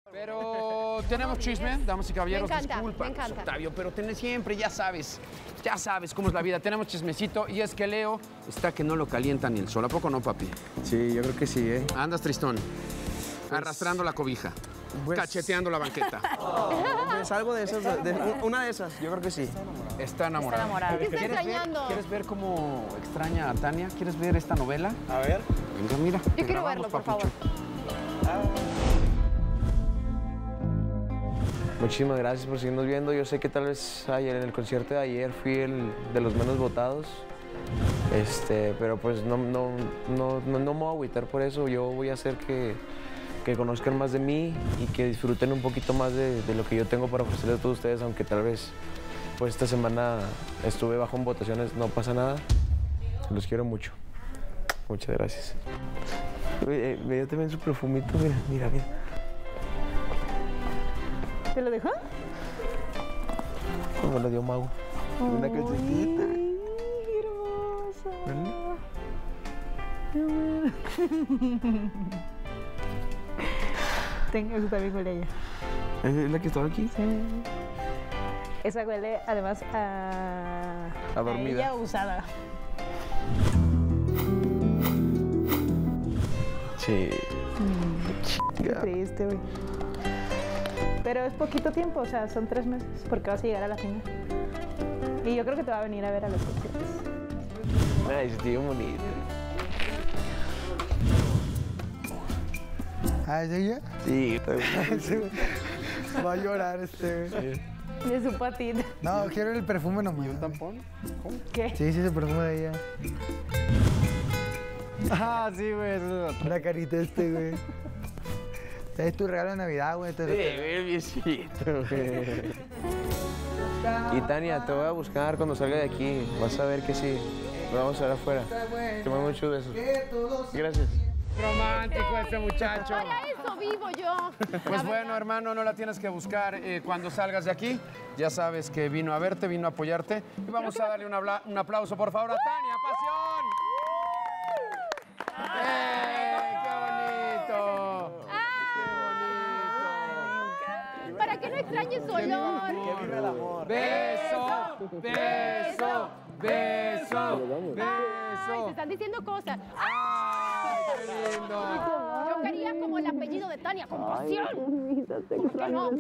Pero tenemos chisme, damas y caballeros. Me encanta, Disculpa, me encanta. Octavio, pero siempre, ya sabes cómo es la vida. Tenemos chismecito y es que Leo está que no lo calienta ni el sol. ¿A poco no, papi? Sí, yo creo que sí, ¿eh? Andas tristón, arrastrando la cobija, cacheteando la banqueta. Pues algo de esas, una de esas, yo creo que sí. Está enamorado. ¿Qué está extrañando? ¿Quieres ver cómo extraña a Tania? ¿Quieres ver esta novela? A ver. Venga, mira. Yo quiero verlo, por favor. Muchísimas gracias por seguirnos viendo. Yo sé que tal vez ayer en el concierto de ayer fui el de los menos votados. Pero pues no me voy a agüitar por eso. Yo voy a hacer que conozcan más de mí y que disfruten un poquito más de lo que yo tengo para ofrecerles a todos ustedes, aunque tal vez pues esta semana estuve bajo en votaciones, no pasa nada. Los quiero mucho. Muchas gracias. Veía también su perfumito, mira. ¿Te lo dejó? Como lo dio Mau. Una calcetita. Eso también huele a ella. ¿Es la que estaba aquí? Sí. Esa huele además A dormida. ella usada. Sí. Qué triste, güey. Pero es poquito tiempo, o sea, son 3 meses, porque vas a llegar a la final. Y yo creo que te va a venir a ver a los conciertos. Ay, se tío bonito. ¿Ah, es ella? Sí, Va a llorar este, güey. De su patita. No, quiero el perfume nomás. ¿Y un tampón? ¿Cómo? ¿Qué? Sí, es el perfume de ella. Ah, sí, güey. La carita güey. Es tu regalo de Navidad, güey. el viejito, güey. Y Tania, te voy a buscar cuando salga de aquí. Vas a ver que sí. Nos vamos a ver afuera. Te mando muchos besos. Gracias. Romántico este muchacho. Para eso vivo yo. Pues bueno, hermano, no la tienes que buscar cuando salgas de aquí. Ya sabes que vino a verte, vino a apoyarte. Y vamos a darle un aplauso, por favor, a Tania Pasión. ¡Qué bonito! Para que no extrañes su olor. Que viva el amor. Beso, beso, beso, Ay, se beso. están diciendo cosas. ¡Ay, qué lindo! Yo quería como el apellido de Tania, con pasión. ¿Por qué no?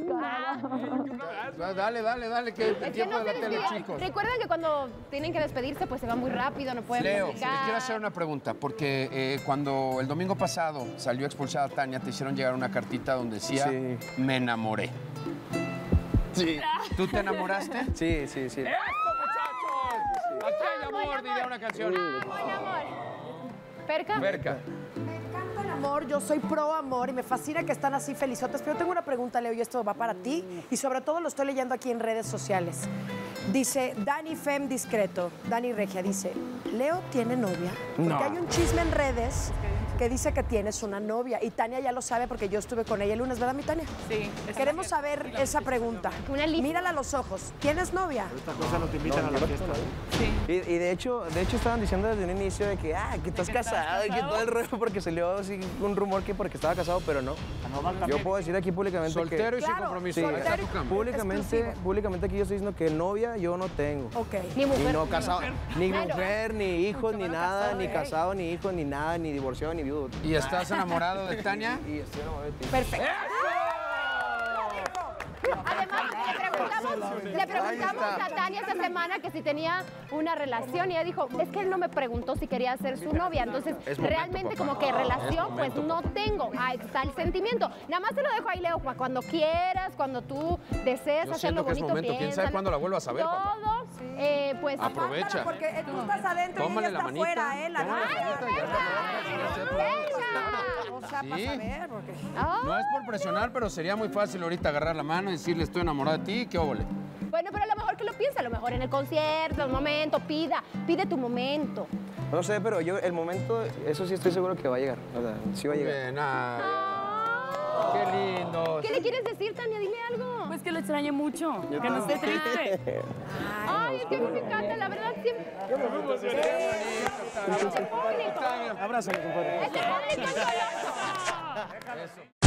Dale, que el Es que tiempo no de se la tele, despiden. chicos. Recuerden que cuando tienen que despedirse, pues se va muy rápido, no pueden Leo, te platicar. quiero hacer una pregunta, porque cuando el domingo pasado salió expulsada Tania, te hicieron llegar una cartita donde decía, Sí. me enamoré. Sí. ¿Tú te enamoraste? Sí. ¡Eso, muchachos! Aquí hay amor, diría una canción. Buen amor. ¿Perca? Verca. Me encanta el amor, yo soy pro amor y me fascina que están así felizotes. Pero tengo una pregunta, Leo, y esto va para ti. Y sobre todo lo estoy leyendo aquí en redes sociales. Dice Dani Fem Discreto, Dani Regia, dice, ¿Leo tiene novia? Porque No. hay un chisme en redes que dice que tienes una novia. Y Tania ya lo sabe porque yo estuve con ella el lunes, ¿verdad, mi Tania? Sí. Queremos saber esa pregunta. Una lista. Mírala a los ojos. ¿Tienes novia? Y de hecho estaban diciendo desde un inicio de que estás casado y que todo el rollo porque salió así un rumor que porque estaba casado, pero no. Yo puedo decir aquí públicamente Soltero y sin Claro, compromiso. Sí, soltero y Está tu cama. públicamente aquí yo estoy diciendo que novia yo no tengo. Ok. Ni mujer. Y no casado, ni Claro. mujer, ni hijos, ni nada, ni casado, ni hijos, ni nada, ni divorciado, ni viudo. ¿Y estás enamorado de Tania? Y estoy enamorado de ti. Perfecto. Además, le preguntamos a Tania esta semana que si tenía una relación y ella dijo, es que él no me preguntó si quería ser su novia. Entonces, realmente como que relación, pues no tengo. Ahí está el sentimiento. Nada más te lo dejo ahí, Leo, cuando quieras, cuando tú desees Yo hacerlo siento que es bonito, momento. ¿Quién sabe cuándo la vuelvas a ver, papá? Todo, pues... Aprovecha. Porque tú estás adentro Tómale y la ella está manita. afuera, ¿eh? La Tómale la novia. manita, O sea, Sí. para saber, porque... No es por presionar, pero sería muy fácil ahorita agarrar la mano y decirle estoy enamorado de ti, ¿qué óvole? Bueno, pero a lo mejor que lo piensa, a lo mejor en el concierto, el momento, pide tu momento. No sé, pero yo el momento, eso sí estoy seguro que va a llegar. O sea, sí va a llegar. Bien, qué lindo. ¿Qué le quieres decir, Tania? Dime algo. Pues que lo extrañe mucho, que no esté triste. Ay, es que a mí me encanta, la verdad, siempre. Abrázame, compadre. Este público es goloso.